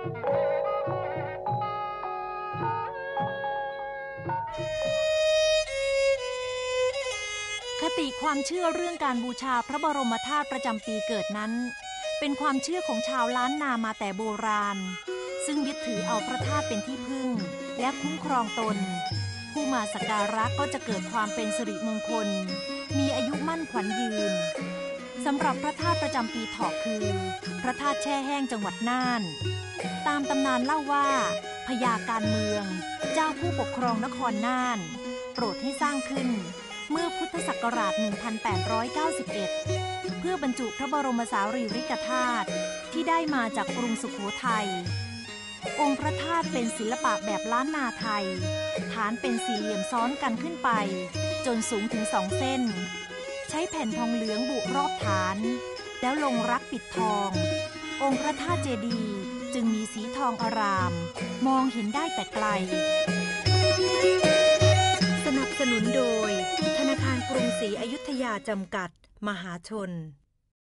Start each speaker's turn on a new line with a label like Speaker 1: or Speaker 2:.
Speaker 1: คติความเชื่อเรื่องการบูชาพระบรมธาตุประจำปีเกิดนั้นเป็นความเชื่อของชาวล้านนามาแต่โบราณซึ่งยึดถือเอาพระธาตุเป็นที่พึ่งและคุ้มครองตนผู้มาสักการะก็จะเกิดความเป็นสิริมงคลมีอายุมั่นขวัญยืนสำหรับพระธาตุประจำปีเถาะคือพระธาตุแช่แห้งจังหวัดน่านตามตำนานเล่าว่าพญาการเมืองเจ้าผู้ปกครองนครน่านโปรดให้สร้างขึ้นเมื่อพุทธศักราช 1891 เพื่อบรรจุพระบรมสารีริกธาตุที่ได้มาจากกรุงสุโขทัยองค์พระธาตุเป็นศิลปะแบบล้านนาไทยฐานเป็นสี่เหลี่ยมซ้อนกันขึ้นไปจนสูงถึง2 เส้นใช้แผ่นทองเหลืองบุรอบฐานแล้วลงรักปิดทององค์พระธาตุเจดีย์จึงมีสีทองอารามมองเห็นได้แต่ไกลสนับสนุนโดยธนาคารกรุงศรีอยุธยาจำกัดมหาชน